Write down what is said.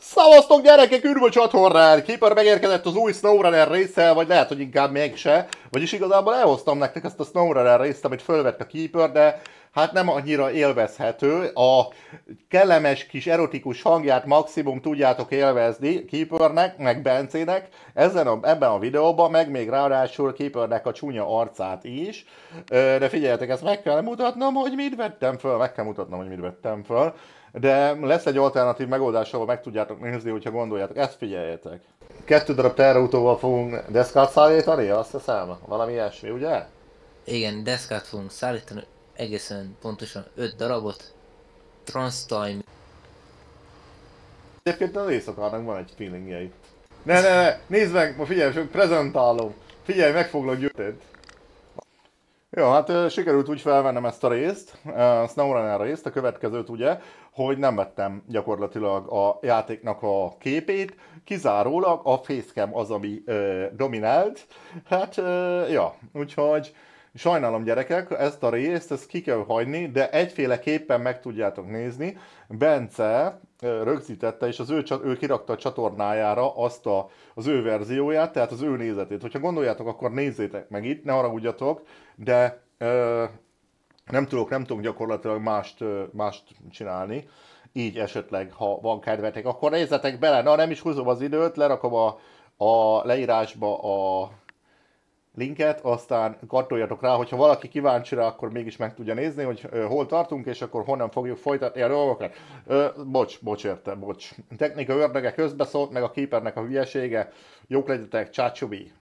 Szavaztok gyerekek, üdv a csatornán! Keeper megérkezett az új SnowRunner résszel, vagy lehet, hogy inkább mégse. Vagyis igazából elhoztam nektek ezt a SnowRunner részt, amit fölvett a Keeper, de hát nem annyira élvezhető. A kellemes kis erotikus hangját maximum tudjátok élvezni Keepernek, meg Bencének. Ebben a videóban, meg még ráadásul Keepernek a csúnya arcát is. De figyeljetek, ezt meg kell mutatnom, hogy mit vettem föl. Meg kell mutatnom, hogy mit vettem föl. De lesz egy alternatív megoldás, ahol meg tudjátok nézni, hogyha gondoljátok. Ezt figyeljetek. 2 darab teherautóval fogunk deszkát szállítani, azt hiszem? Valami ilyesmi, ugye? Igen, deszkát fogunk szállítani, egészen pontosan 5 darabot. Transtime. Egyébként az éjszakának van egy feelingjei. Ne, nézd meg, ma figyelj, csak prezentálom. Figyelj, meg foglak gyűjteni. Jó, hát sikerült úgy felvennem ezt a részt, a SnowRunner részt, a következőt ugye, hogy nem vettem gyakorlatilag a játéknak a képét, kizárólag a facecam az, ami dominált. Hát, ja, úgyhogy sajnálom gyerekek, ezt a részt, ezt ki kell hagyni, de egyféleképpen meg tudjátok nézni. Bence rögzítette, és ő kirakta a csatornájára azt az ő verzióját, tehát az ő nézetét. Hogyha gondoljátok, akkor nézzétek meg itt, ne haragudjatok, de nem tudok gyakorlatilag mást csinálni. Így esetleg, ha van kedvetek, akkor nézzetek bele. Na, nem is húzom az időt, lerakom a leírásba a linket, aztán kattoljatok rá, hogyha valaki kíváncsi rá, akkor mégis meg tudja nézni, hogy hol tartunk, és akkor honnan fogjuk folytatni a dolgokat. Bocs érte, bocs. Technika ördöge közbeszólt, meg a Keepernek a hülyesége. Jók legyetek, csácsubi!